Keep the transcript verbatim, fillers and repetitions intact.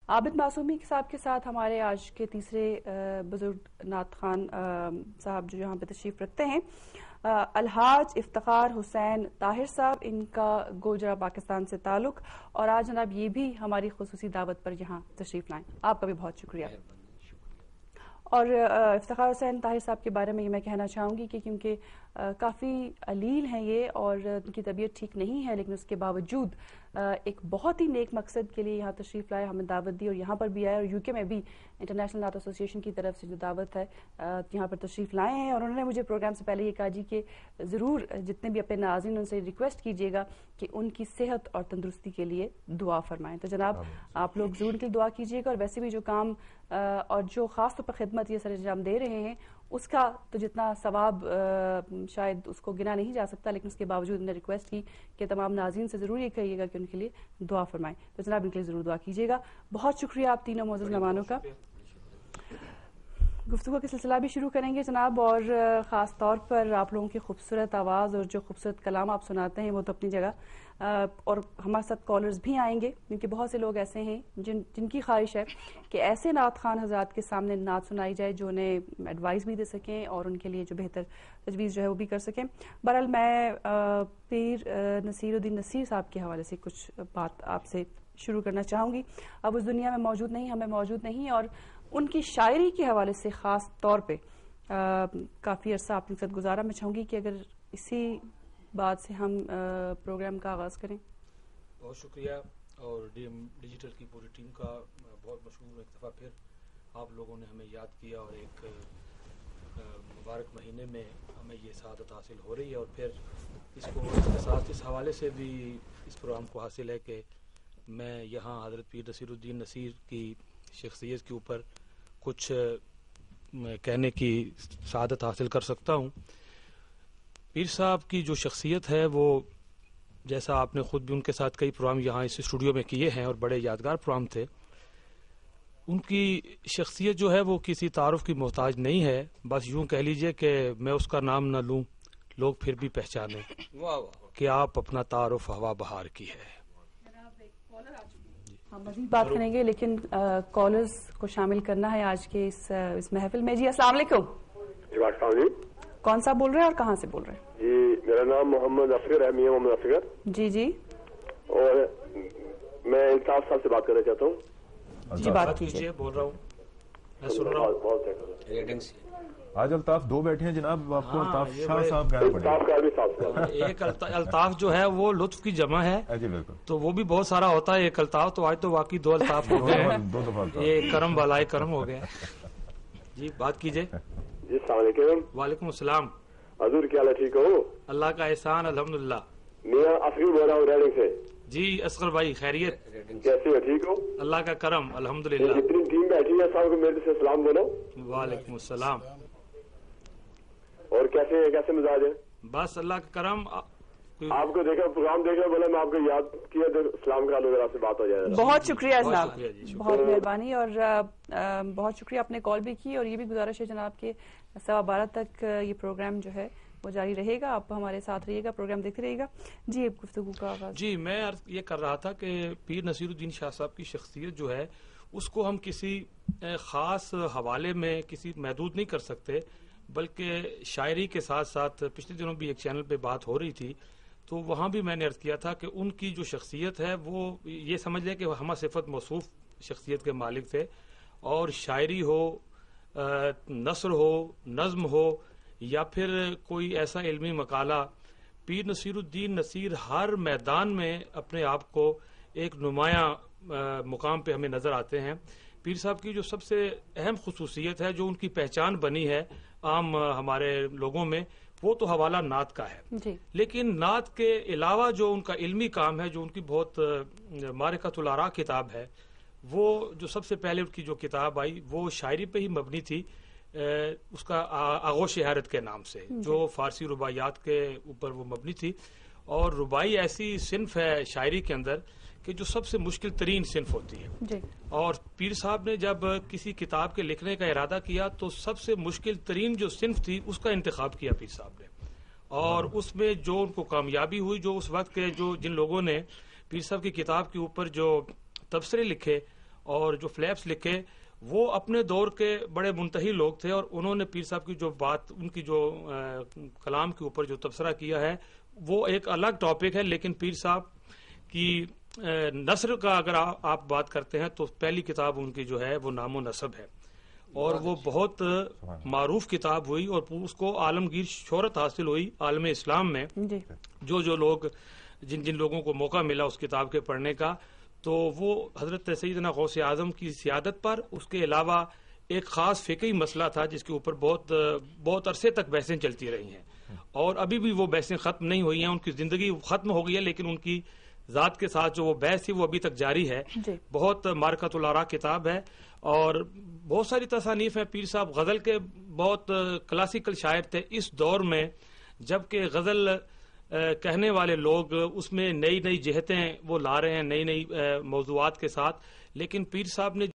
عابد معصومی صاحب کے ساتھ ہمارے آج کے تیسرے بزرگ نعت خوان صاحب جو یہاں پہ تشریف رکھتے ہیں الحاج افتخار حسین طاہر صاحب، ان کا گوجرا پاکستان سے تعلق، اور آج جناب یہ بھی ہماری خصوصی دعوت پر یہاں تشریف لائیں، آپ کا بھی بہت شکریہ۔ اور افتخار حسین طاہر صاحب کے بارے میں یہ میں کہنا چاہوں گی کہ کیونکہ کافی علیل ہیں یہ اور ان کی طبیعت ٹھیک نہیں ہے، لیکن اس کے باوجود ایک بہت ہی نیک مقصد کے لیے یہاں تشریف لائے، ہمیں دعوت دی اور یہاں پر بھی آئے، اور یو کے میں بھی انٹرنیشنل نعت ایسوسی ایشن کی طرف سے جو دعوت ہے یہاں پر تشریف لائے ہیں، اور انہوں نے مجھے پروگرام سے پہلے یہ کہا جی کہ ضرور جتنے بھی اپنے ناظرین ان سے ریکویسٹ کیجیے گا کہ ان کی صحت اور تندرستی کے لیے دعا فرمائیں۔ تو جناب آپ لوگ ضرور ان کے لیے دعا کیجیے گا، اور ویسے بھی جو کام اور جو خاص طور پر خدمت یہ سر انجام دے رہے ہیں اس کا تو جتنا ثواب شاید اس کو گنا نہیں جا سکتا، لیکن اس کے باوجود انہوں نے ریکویسٹ کی کہ تمام ناظرین سے ضرور یہ کہیے گا کہ ان کے لیے دعا فرمائیں، تو جناب ان کے لیے ضرور دعا کیجیے گا۔ بہت شکریہ آپ تینوں معزز مہمانوں کا۔ گفتگو کا سلسلہ بھی شروع کریں گے جناب، اور خاص طور پر آپ لوگوں کی خوبصورت آواز اور جو خوبصورت کلام آپ سناتے ہیں وہ تو اپنی جگہ، اور ہمارے ساتھ کالرز بھی آئیں گے کیونکہ بہت سے لوگ ایسے ہیں جن جن کی خواہش ہے کہ ایسے نعت خوان حضرات کے سامنے نعت سنائی جائے جو انہیں ایڈوائز بھی دے سکیں اور ان کے لیے جو بہتر تجویز جو ہے وہ بھی کر سکیں۔ بہرحال میں پیر نصیر الدین نصیر صاحب کے حوالے سے کچھ بات آپ سے شروع کرنا چاہوں گی۔ اب اس دنیا میں موجود نہیں، ہمیں موجود نہیں، اور ان کی شاعری کے حوالے سے خاص طور پہ کافی عرصہ آپ کے ساتھ گزارا، میں چاہوں گی کہ اگر اسی بات سے ہم پروگرام کا آغاز کریں۔ بہت شکریہ، اور ڈی ایم ڈیجیٹل کی پوری ٹیم کا بہت مشکور، ایک دفعہ پھر آپ لوگوں نے ہمیں یاد کیا اور ایک مبارک مہینے میں ہمیں یہ سعادت حاصل ہو رہی ہے، اور پھر اس کو اس کے ساتھ اس حوالے سے بھی اس پروگرام کو حاصل ہے کہ میں یہاں حضرت پیر نصیر الدین نصیر کی شخصیت کے اوپر کچھ کہنے کی سعادت حاصل کر سکتا ہوں۔ پیر صاحب کی جو شخصیت ہے وہ، جیسا آپ نے خود بھی ان کے ساتھ کئی پروگرام یہاں اس اسٹوڈیو میں کیے ہیں اور بڑے یادگار پروگرام تھے، ان کی شخصیت جو ہے وہ کسی تعارف کی محتاج نہیں ہے، بس یوں کہہ لیجئے کہ میں اس کا نام نہ لوں لوگ پھر بھی پہچانے کہ آپ اپنا تعارف ہوا بہار کی ہے۔ ہم مزید بات کریں گے لیکن کالرز کو شامل کرنا ہے آج کے اس اس محفل میں۔ جی السلام علیکم۔ جی السلام علیکم۔ کون صاحب بول رہے ہیں اور کہاں سے بول رہے ہیں؟ جی میرا نام محمد اصغر ہے، میاں محمد اصغر۔ جی جی، اور میں الطاف صاحب سے بات کرنا چاہتا ہوں۔ جی بات کیجیے۔ بول رہا ہوں، میں سن رہا ہوں۔ بہت ریٹنگ سے آج الطاف دو بیٹھے ہیں جناب، آپ کو الطاف شاہ صاحب غائب پڑے۔ الطاف کا بھی صاحب، ایک الطاف جو ہے وہ لطف کی جمع ہے، جی بالکل، تو وہ بھی بہت سارا ہوتا ہے ایک الطاف، تو آج تو واقعی دو الطاف ہو گئے ہیں، دو دفعہ یہ کرم بالائے کرم ہو گیا۔ جی بات کیجیے۔ جی السلام علیکم۔ وعلیکم السلام۔ حضور کیا حال ہے؟ ٹھیک ہو؟ اللہ کا احسان، الحمدللہ۔ میاں اصغر بول رہا ہوں ریڈنگ سے۔ جی اصغر بھائی خیریت؟ کیسے ہو؟ ٹھیک ہو؟ اللہ کا کرم، الحمدللہ۔ جتنی ٹیم بیٹھی ہے سب کو میرے سے سلام بولو۔ وعلیکم السلام۔ اور کیسے کیسے مزاج ہے؟ بس اللہ کا کرم۔ آپ کو دیکھا پروگرام دیکھا، بولا میں آپ کو یاد کیا تو سلام کرا لو، ذرا سے بات ہو جائے۔ بہت شکریہ جناب، شکریہ جی، بہت مہربانی، اور بہت شکریہ آپ نے کال بھی کی، اور یہ بھی گزارش ہے جناب کہ سوا بارہ تک یہ پروگرام جو ہے وہ جاری رہے گا، آپ ہمارے ساتھ رہیے گا، پروگرام دیکھتے رہیے گا۔ جی اب گفتگو کا آغاز۔ جی میں یہ کر رہا تھا کہ پیر نصیر الدین شاہ صاحب کی شخصیت جو ہے اس کو ہم کسی خاص حوالے میں کسی محدود نہیں کر سکتے، بلکہ شاعری کے ساتھ ساتھ پچھلے دنوں بھی ایک چینل پہ بات ہو رہی تھی تو وہاں بھی میں نے عرض کیا تھا کہ ان کی جو شخصیت ہے وہ یہ سمجھ لیں کہ وہ ہمہ صفت موصوف شخصیت کے مالک تھے، اور شاعری ہو، نثر ہو، نظم ہو، یا پھر کوئی ایسا علمی مقالہ، پیر نصیر الدین نصیر ہر میدان میں اپنے آپ کو ایک نمایاں مقام پہ ہمیں نظر آتے ہیں۔ پیر صاحب کی جو سب سے اہم خصوصیت ہے، جو ان کی پہچان بنی ہے عام ہمارے لوگوں میں، وہ تو حوالہ نعت کا ہے، جی، لیکن نعت کے علاوہ جو ان کا علمی کام ہے، جو ان کی بہت معرکۃ الاراء کتاب ہے، وہ جو سب سے پہلے ان کی جو کتاب آئی وہ شاعری پہ ہی مبنی تھی، اس کا آغوش حیرت کے نام سے، جو فارسی رباعیات کے اوپر وہ مبنی تھی، اور رباعی ایسی صنف ہے شاعری کے اندر کہ جو سب سے مشکل ترین صنف ہوتی ہے، جی، اور پیر صاحب نے جب کسی کتاب کے لکھنے کا ارادہ کیا تو سب سے مشکل ترین جو صنف تھی اس کا انتخاب کیا پیر صاحب نے، اور اس میں جو ان کو کامیابی ہوئی، جو اس وقت کے جو جن لوگوں نے پیر صاحب کی کتاب کے اوپر جو تبصرے لکھے اور جو فلیپس لکھے وہ اپنے دور کے بڑے منتہی لوگ تھے، اور انہوں نے پیر صاحب کی جو بات، ان کی جو کلام کے اوپر جو تبصرہ کیا ہے وہ ایک الگ ٹاپک ہے. لیکن پیر صاحب کی نثر کا اگر آپ بات کرتے ہیں تو پہلی کتاب ان کی جو ہے وہ نام و نسب ہے، اور وہ بہت معروف کتاب ہوئی اور اس کو عالمگیر شہرت حاصل ہوئی عالم اسلام میں. جو جو لوگ جن جن لوگوں کو موقع ملا اس کتاب کے پڑھنے کا، تو وہ حضرت سیدنا غوث اعظم کی سیادت پر، اس کے علاوہ ایک خاص فقہی مسئلہ تھا جس کے اوپر بہت بہت عرصے تک بحثیں چلتی رہی ہیں، اور ابھی بھی وہ بحثیں ختم نہیں ہوئی ہیں. ان کی زندگی ختم ہو گئی ہے لیکن ان کی ذات کے ساتھ جو وہ بحث تھی وہ ابھی تک جاری ہے. بہت معرکۃ الآراء کتاب ہے، اور بہت ساری تصانیف ہیں. پیر صاحب غزل کے بہت کلاسیکل شاعر تھے اس دور میں، جبکہ غزل کہنے والے لوگ اس میں نئی نئی جہتیں وہ لا رہے ہیں، نئی نئی موضوعات کے ساتھ. لیکن پیر صاحب نے